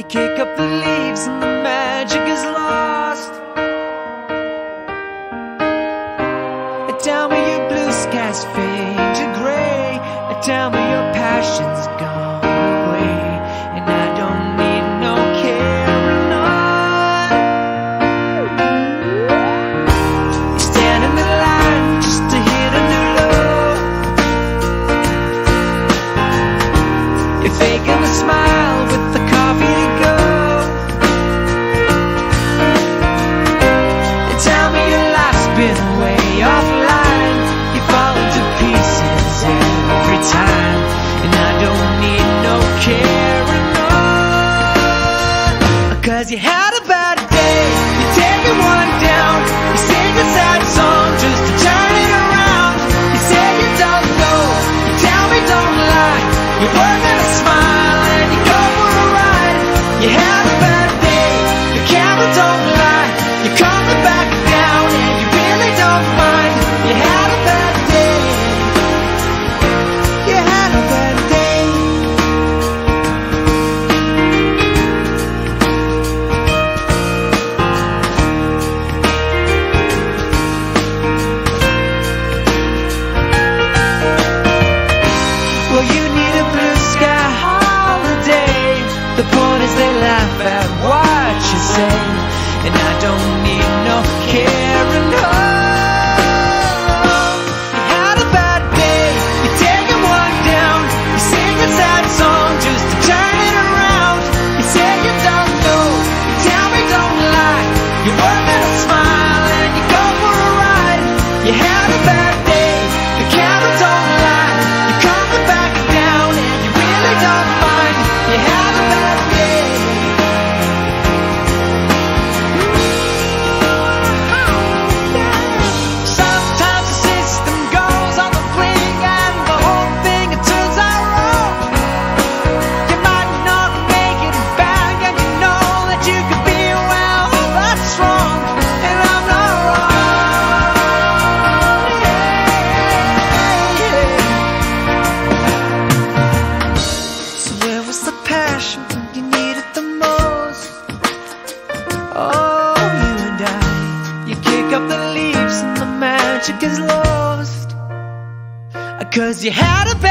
kick up the leaves and the magic is lost. Tell me your blue skies fade to gray. Tell me your passion's gone away, and I don't need no carrying on. You stand in the line just to hit a new low. You're faking a smile with the coffee to go. You tell me your life's been way offline. You fall into pieces every time, and I don't need no carrying on. 'Cause you had a bad day, you're taking one down. You sing a sad song just to turn it around. You say you don't know, you tell me don't lie. You're worth a smile and you go for a ride. You had a bad day, the camera don't lie. You're coming back down and you really don't mind. You had a bad day. You had a bad day. Well, you need a blue sky holiday. The point is they laugh at what you say, and I don't need no carrying on. You had a bad day, you're taking one down. You sing a sad song just to turn it around. You say you don't know, you tell me don't lie. You're worth a smile and you go for a ride. You had a bad day, the camera don't lie. You're coming back down and you really don't mind. You had a bad day. Sometimes the system goes on the blink and the whole thing it turns out wrong. You might not make it back and you know that you could be well, that's wrong, and I'm not wrong. So where was the passion when you needed the most? Oh, you and I, you kick up the leaves and the magic is lost. 'Cause you had a bad